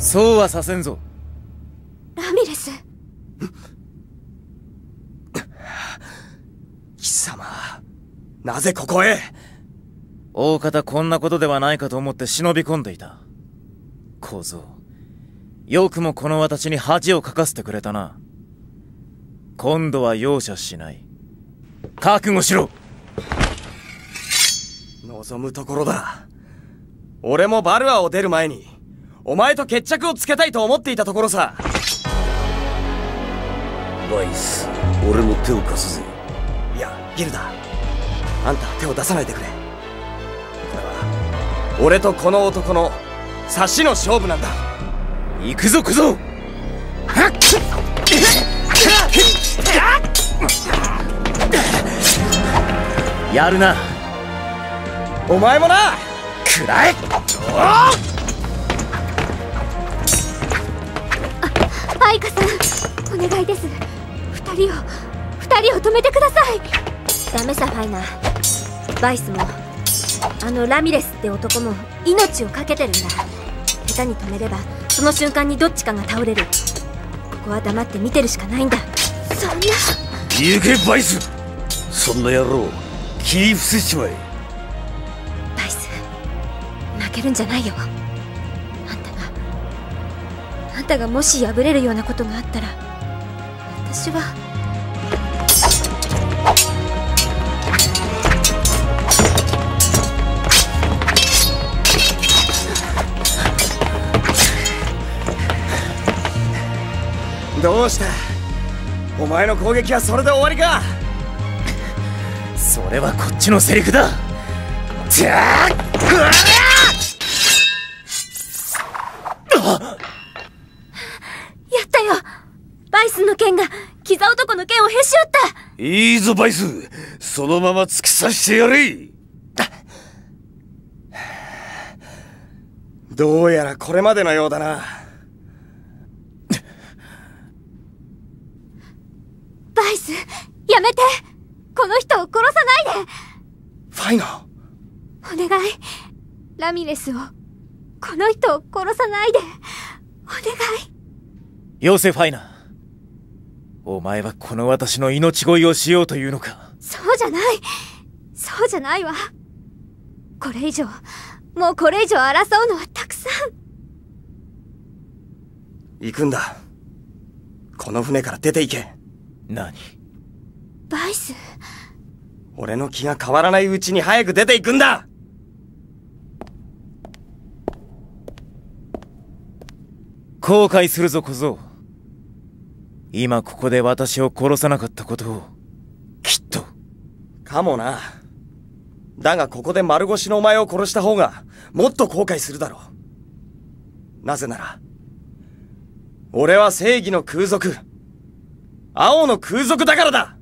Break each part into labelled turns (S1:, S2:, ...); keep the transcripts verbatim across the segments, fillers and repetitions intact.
S1: そうはさせんぞ。
S2: ラミレス。
S3: 貴様、なぜここへ？
S1: 大方こんなことではないかと思って忍び込んでいた。小僧、よくもこの私に恥をかかせてくれたな。今度は容赦しない。覚悟しろ。
S3: 望むところだ。俺もバルアを出る前にお前と決着をつけたいと思っていたところさ。
S4: バイス、俺も手を貸すぜ。
S3: いや、ギルダ、あんたは手を出さないでくれ。これは俺とこの男の差しの勝負なんだ。
S1: 行くぞ小僧。やるな。
S3: お前もな。
S1: くらえ。
S2: アイカさん、お願いです。二人を二人を止めてください。ダメさ、ファイナー。バイスもあのラミレスって男も命を懸けてるんだ。下手に止めればその瞬間にどっちかが倒れる。ここは黙って見てるしかないんだ。そんな。
S4: 行けバイス。そんな野郎切り伏せちまえ。
S2: バイス、負けるんじゃないよ。あんたがあんたがもし敗れるようなことがあったら私は。
S3: どうした？お前の攻撃はそれで終わりか？
S1: それはこっちのセリフだ。じゃあ、や
S2: ったよ。バイスの剣がキザ男の剣をへし折った。
S4: いいぞバイス、そのまま突き刺してやれ。
S3: どうやらこれまでのようだな。
S2: バイス、やめて。この人を殺さないで。
S3: ファイナ
S2: ー、お願い。ラミレスを、この人を殺さないで。お願い。
S1: ヨセファイナー、お前はこの私の命乞いをしようというのか？
S2: そうじゃない。そうじゃないわ。これ以上、もうこれ以上争うのはたくさん。
S3: 行くんだ。この船から出て行け。
S1: 何？
S2: バイス。
S3: 俺の気が変わらないうちに早く出て行くんだ。
S1: 後悔するぞ小僧。今ここで私を殺さなかったことをきっと。
S3: かもな。だがここで丸腰のお前を殺した方がもっと後悔するだろう。なぜなら俺は正義の空賊、青の空賊だからだ。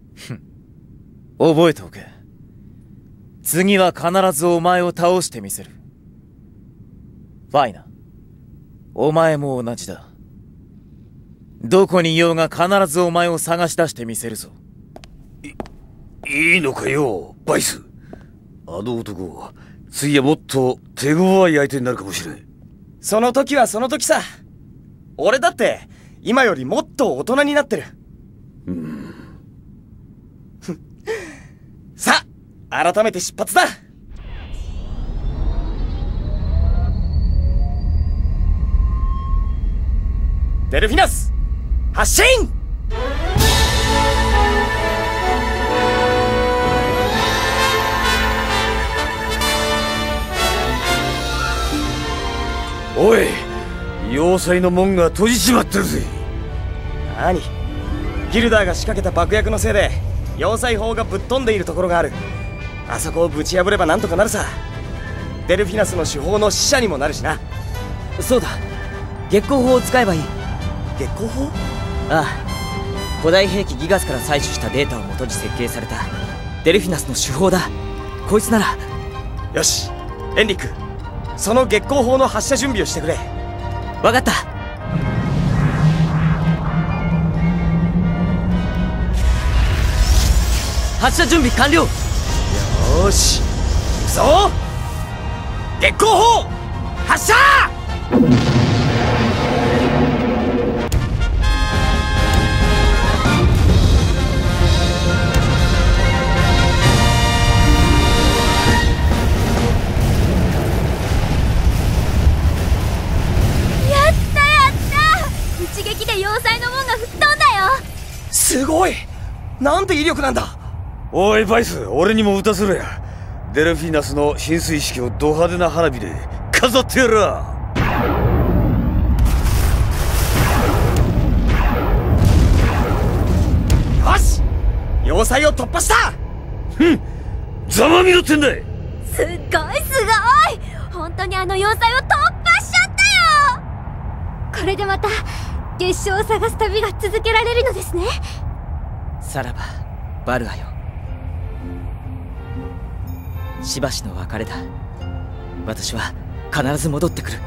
S1: 覚えておけ。次は必ずお前を倒してみせる。ファイナ、お前も同じだ。どこにいようが必ずお前を探し出してみせるぞ。
S4: い、いいのかよ、バイス。あの男、次はもっと手強い相手になるかもしれん。
S3: その時はその時さ。俺だって今よりもっと大人になってる。
S4: うん。
S3: さあ、改めて出発だ。デルフィナス発進。
S4: おい、要塞の門が閉じちまってるぜ。
S3: 何？ギルダーが仕掛けた爆薬のせいで要塞砲がぶっ飛んでいるところがある。あそこをぶち破ればなんとかなるさ。デルフィナスの手法の使者にもなるしな。
S5: そうだ、月光砲を使えばいい。
S3: 月光砲？
S5: ああ、古代兵器ギガスから採取したデータを元に設計されたデルフィナスの手法だ。こいつなら。
S3: よし、エンリック、その月光砲の発射準備をしてくれ。
S5: 分かった。発射準備完了。
S3: よーし、行くぞ。月光砲発射。 なんて威力なんだ。
S4: おいバイス、俺にも打たせろや。デルフィナスの進水式をド派手な花火で飾ってやら。
S3: よし、要塞を突破した。
S4: ふん、ざまみろってんだい。
S2: すっごいすごい、本当にあの要塞を突破しちゃったよ。これでまた月賞を探す旅が続けられるのですね。
S5: さらばバルアよ、しばしの別れだ。私は必ず戻ってくる。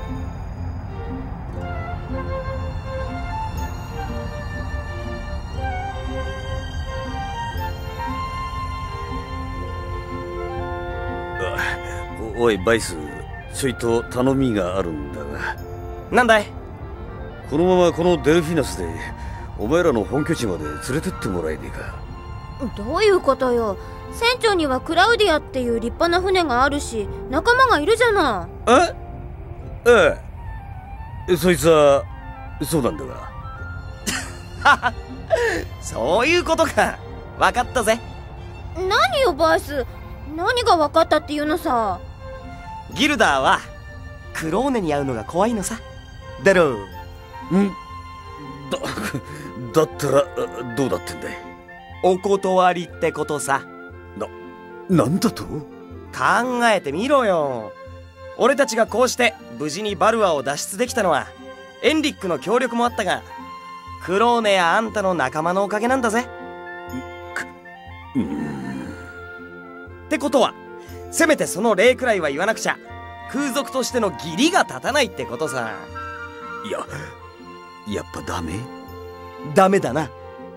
S4: おおいバイス、ちょいと頼みがあるんだが。
S3: なんだい。
S4: このままこのデルフィナスでお前らの本拠地まで連れてってもらえねえか。
S2: どういうことよ。船長にはクラウディアっていう立派な船があるし、仲間がいるじゃない。
S4: えええ、そいつはそうなんだが。
S3: そういうことか。分かったぜ。
S2: 何よバイス、何が分かったっていうのさ。
S3: ギルダーはクローネに会うのが怖いのさ。だろう。
S4: んだ、だったらどうだってんだい。
S3: お断りってことさ。
S4: な、なんだと。
S3: 考えてみろよ。俺たちがこうして無事にバルアを脱出できたのはエンリックの協力もあったが、クローネやあんたの仲間のおかげなんだぜ。
S4: うーん。
S3: ってことはせめてその礼くらいは言わなくちゃ空賊としての義理が立たないってことさ。
S4: いや、やっぱダメ。
S3: ダメだな。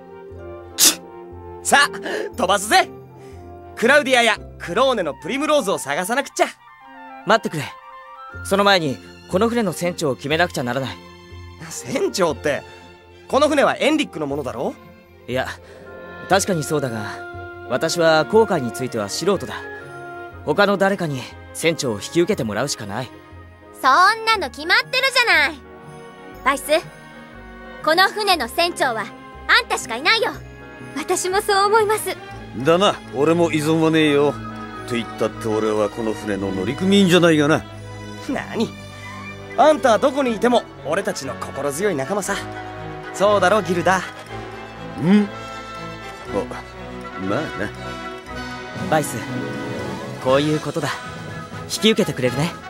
S3: さあ飛ばすぜ。クラウディアやクローネのプリムローズを探さなくっちゃ。
S5: 待ってくれ。その前にこの船の船長を決めなくちゃならない。
S3: 船長ってこの船はエンリックのものだろ。
S5: いや、確かにそうだが、私は航海については素人だ。他の誰かに船長を引き受けてもらうしかない。
S2: そんなの決まってるじゃない。バイス、この船の船長はあんたしかいないよ。私もそう思います。
S4: だな、俺も依存はねえよ。と言ったって俺はこの船の乗組員じゃないがな。
S3: 何、あんたはどこにいても俺たちの心強い仲間さ。そうだろギルダ。
S4: うん、あ、まあな。
S5: バイス、こういうことだ。引き受けてくれるね。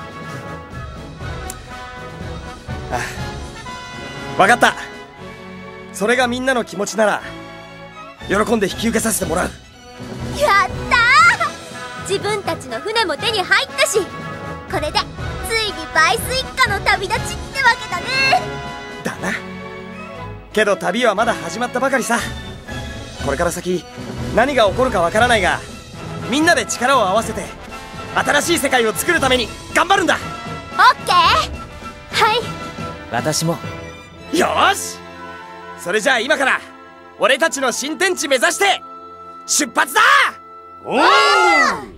S3: ああ、分かった。それがみんなの気持ちなら喜んで引き受けさせてもらう。
S2: やったー、自分たちの船も手に入ったし、これでついにバイス一家の旅立ちってわけだね。
S3: だな。けど旅はまだ始まったばかりさ。これから先何が起こるかわからないが、みんなで力を合わせて新しい世界を作るために頑張るんだ。
S2: オッケー。はい、
S5: 私も。
S3: よーし、それじゃあ今から俺たちの新天地目指して出発だ。
S4: おー！